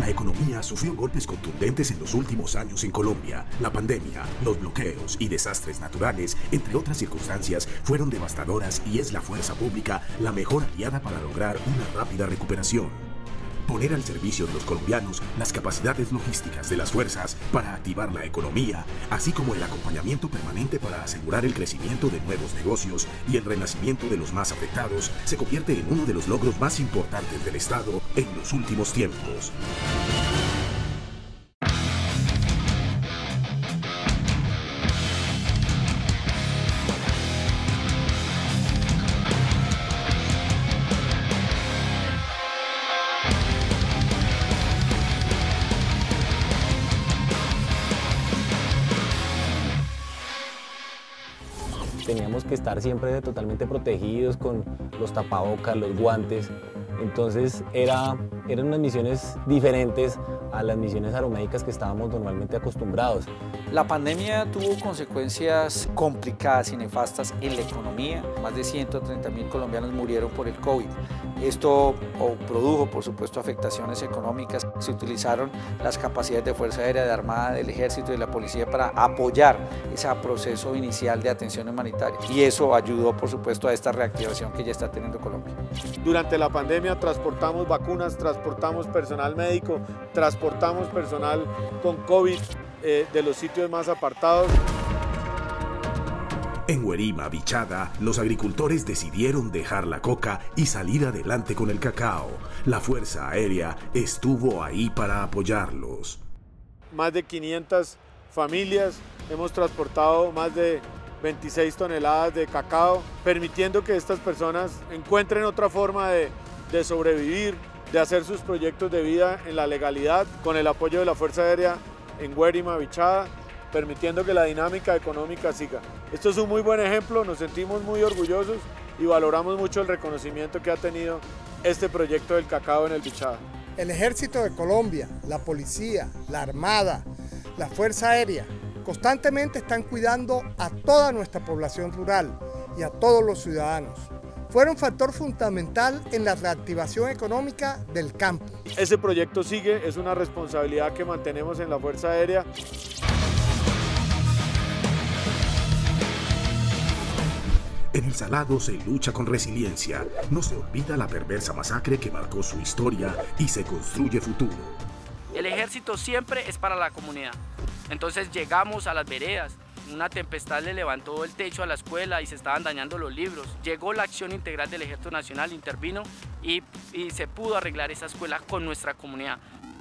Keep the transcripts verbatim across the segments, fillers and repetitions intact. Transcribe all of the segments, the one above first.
La economía sufrió golpes contundentes en los últimos años en Colombia. La pandemia, los bloqueos y desastres naturales, entre otras circunstancias, fueron devastadoras y es la fuerza pública la mejor aliada para lograr una rápida recuperación. Poner al servicio de los colombianos las capacidades logísticas de las fuerzas para activar la economía, así como el acompañamiento permanente para asegurar el crecimiento de nuevos negocios y el renacimiento de los más afectados, se convierte en uno de los logros más importantes del Estado en los últimos tiempos. Teníamos que estar siempre totalmente protegidos con los tapabocas, los guantes. Entonces era, eran unas misiones diferentes a las misiones aeromédicas que estábamos normalmente acostumbrados. La pandemia tuvo consecuencias complicadas y nefastas en la economía. Más de ciento treinta mil colombianos murieron por el COVID. Esto produjo, por supuesto, afectaciones económicas. Se utilizaron las capacidades de Fuerza Aérea, de Armada, del Ejército y de la Policía para apoyar ese proceso inicial de atención humanitaria. Y eso ayudó, por supuesto, a esta reactivación que ya está teniendo Colombia. Durante la pandemia transportamos vacunas, transportamos personal médico, transportamos personal con COVID eh, de los sitios más apartados. En Huerima, Bichada, los agricultores decidieron dejar la coca y salir adelante con el cacao. La Fuerza Aérea estuvo ahí para apoyarlos. Más de quinientas familias, hemos transportado más de veintiséis toneladas de cacao, permitiendo que estas personas encuentren otra forma de, de sobrevivir, de hacer sus proyectos de vida en la legalidad, con el apoyo de la Fuerza Aérea en Huerima, Bichada, permitiendo que la dinámica económica siga. Esto es un muy buen ejemplo, nos sentimos muy orgullosos y valoramos mucho el reconocimiento que ha tenido este proyecto del cacao en el Bichada. El Ejército de Colombia, la Policía, la Armada, la Fuerza Aérea, constantemente están cuidando a toda nuestra población rural y a todos los ciudadanos. Fueron factor fundamental en la reactivación económica del campo. Ese proyecto sigue, es una responsabilidad que mantenemos en la Fuerza Aérea. En El Salado se lucha con resiliencia, no se olvida la perversa masacre que marcó su historia y se construye futuro. El ejército siempre es para la comunidad, entonces llegamos a las veredas, una tempestad le levantó el techo a la escuela y se estaban dañando los libros. Llegó la acción integral del Ejército Nacional, intervino y, y se pudo arreglar esa escuela con nuestra comunidad.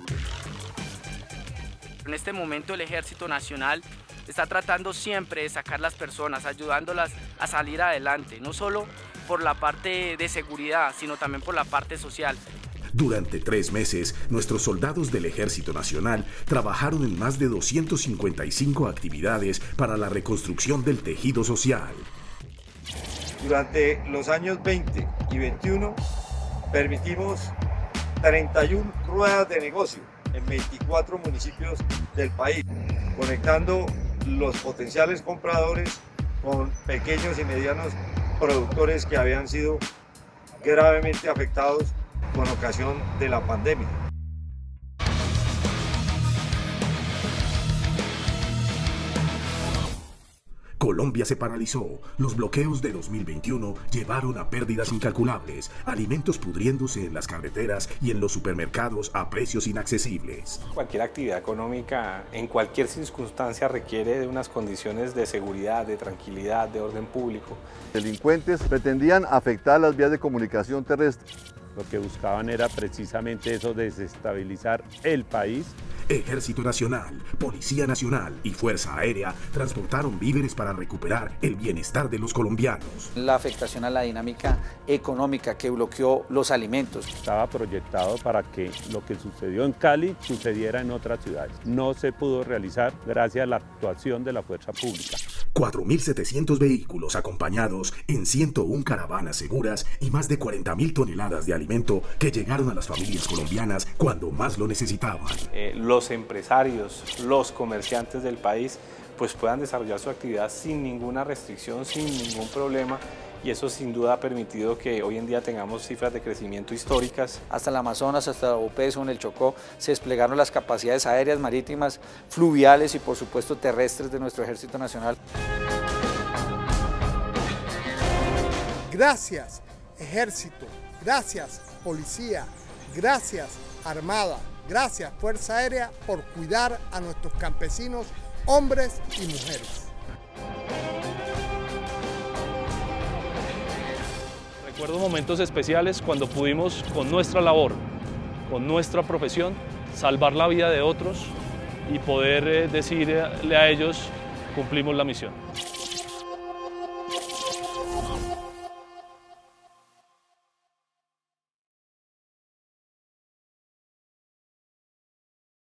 En este momento el Ejército Nacional está tratando siempre de sacar las personas, ayudándolas a salir adelante, no solo por la parte de seguridad, sino también por la parte social. Durante tres meses, nuestros soldados del Ejército Nacional trabajaron en más de doscientas cincuenta y cinco actividades para la reconstrucción del tejido social. Durante los años veinte y veintiuno, permitimos treinta y una ruedas de negocio en veinticuatro municipios del país, conectando los potenciales compradores con pequeños y medianos productores que habían sido gravemente afectados con ocasión de la pandemia. Colombia se paralizó. Los bloqueos de dos mil veintiuno llevaron a pérdidas incalculables, alimentos pudriéndose en las carreteras y en los supermercados a precios inaccesibles. Cualquier actividad económica en cualquier circunstancia requiere de unas condiciones de seguridad, de tranquilidad, de orden público. Delincuentes pretendían afectar las vías de comunicación terrestre. Lo que buscaban era precisamente eso, desestabilizar el país. Ejército Nacional, Policía Nacional y Fuerza Aérea transportaron víveres para recuperar el bienestar de los colombianos. La afectación a la dinámica económica que bloqueó los alimentos. Estaba proyectado para que lo que sucedió en Cali sucediera en otras ciudades. No se pudo realizar gracias a la actuación de la fuerza pública. cuatro mil setecientos vehículos acompañados en ciento una caravanas seguras y más de cuarenta mil toneladas de alimento que llegaron a las familias colombianas cuando más lo necesitaban. Eh, los empresarios, los comerciantes del país pues puedan desarrollar su actividad sin ninguna restricción, sin ningún problema y eso sin duda ha permitido que hoy en día tengamos cifras de crecimiento históricas. Hasta el Amazonas, hasta Opeso, en el Chocó, se desplegaron las capacidades aéreas, marítimas, fluviales y por supuesto terrestres de nuestro Ejército Nacional. Gracias, Ejército, gracias, Policía, gracias, Armada, gracias, Fuerza Aérea, por cuidar a nuestros campesinos, hombres y mujeres. Recuerdo momentos especiales cuando pudimos, con nuestra labor, con nuestra profesión, salvar la vida de otros y poder eh, decirle a ellos, cumplimos la misión.